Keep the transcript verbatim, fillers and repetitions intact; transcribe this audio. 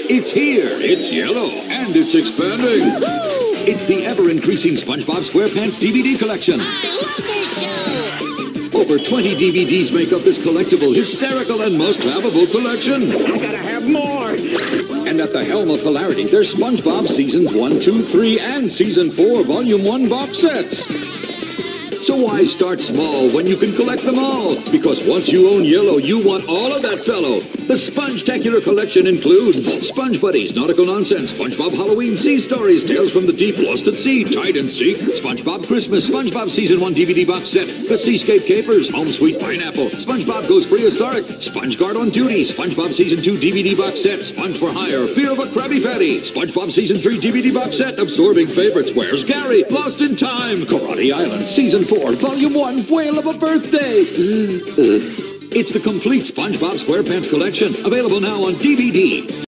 It's here, it's yellow, and it's expanding. It's the ever-increasing SpongeBob SquarePants D V D collection. I love this show! Over twenty D V Ds make up this collectible, hysterical, and must-haveable collection. I gotta have more! And at the helm of hilarity, there's SpongeBob Seasons one, two, three, and Season four Volume one box sets. So why start small when you can collect them all? Because once you own Yellow, you want all of that fellow. The Sponge-tacular collection includes Sponge Buddies, Nautical Nonsense, SpongeBob Halloween, Sea Stories, Tales from the Deep, Lost at Sea, Hide and Seek, SpongeBob Christmas, SpongeBob Season one D V D box set, The Seascape Capers, Home Sweet Pineapple, SpongeBob Goes Prehistoric, Sponge Guard on Duty, SpongeBob Season two D V D box set, Sponge for Hire, Fear of a Krabby Patty, SpongeBob Season three D V D box set, Absorbing Favorites, Where's Gary, Lost in Time, Karate Island, Season four, Volume one, Whale of a Birthday. It's the complete SpongeBob SquarePants collection, available now on D V D.